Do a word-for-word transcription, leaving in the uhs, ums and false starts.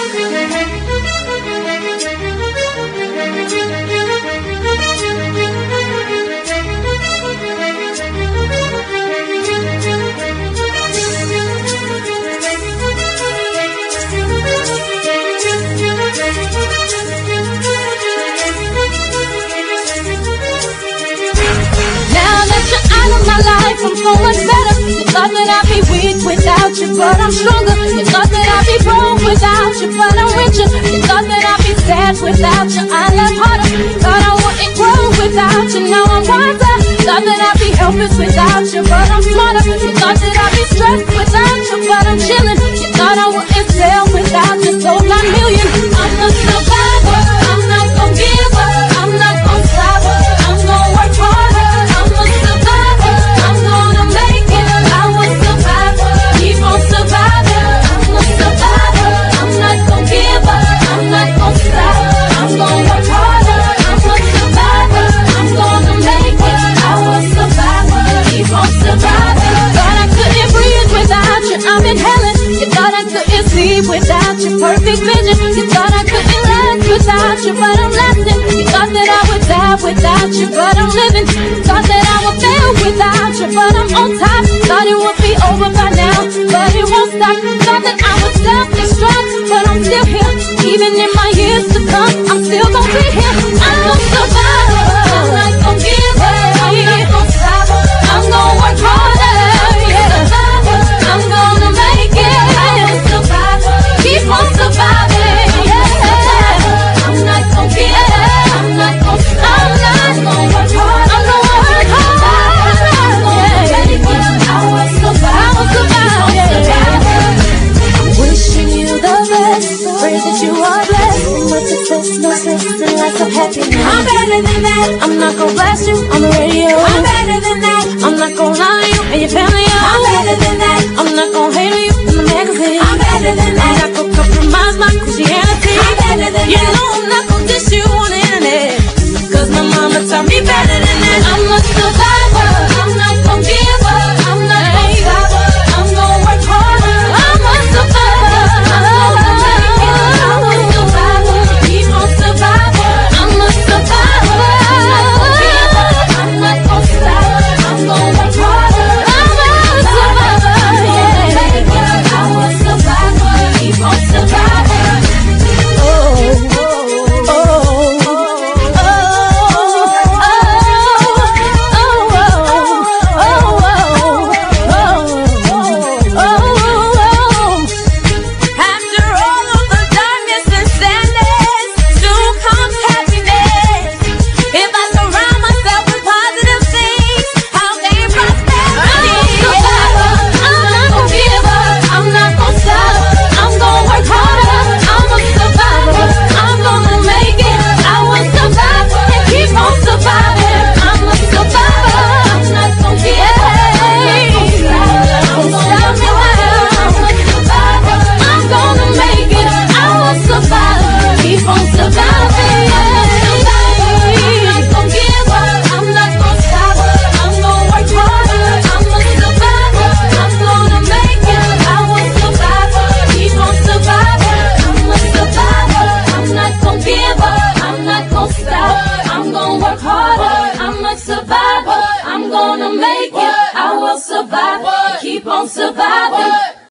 I'm so much better. You thought that I'd be weak without you, but I'm stronger. You thought that I'd be broke without you, but I'm richer. You thought that I'd be sad without you, I love harder. Thought I wouldn't grow without you, now I'm wiser. Thought that I'd be helpless without you, but I'm smarter. You thought that I'd be stressed without you, but I'm chilling. You thought I wouldn't sell without you, sold my million. I'm a survivor, I'm not gon' give up, I'm not gon' stop, I'm gon' work harder. I'm a survivor, I'm gonna make it. I will survive, keep on surviving. I'm a survivor, I'm not gon' give up, I'm not gon' stop, I'm gon' work harder. I'm a survivor, I'm gonna make it. I will survive, keep on surviving. Thought I couldn't breathe without you, I'm inhaling. You thought I couldn't sleep without your perfect vision. You thought I couldn't last without you, but I'm lasting. You thought that I would die without you, but I'm living. Thought that I would fail without you, but I'm on top. Thought it would be over by now, but it won't stop. Thought that I would self-destruct, but I'm still here. Even in my years to come, I'm still gonna be here. I'm a survivor, I'm not gonna give up, I'm not gonna stop, I'm gonna work harder. Yeah. I'm gonna make it. I'm a survivor, keep on surviving. Yeah. I'm not gonna give up, I'm not gonna stop, I'm not gonna work hard. I'm gonna work hard. I'm gonna make it. I will survive, I will survive. Yeah. I'm wishing you the best. Pray that you are blessed. With success, no stress, and lots of happiness. I'm better than that. I'm not gonna blast you on the radio. I'm better than that. I'm not gonna lie to you and your family. I'm better than that.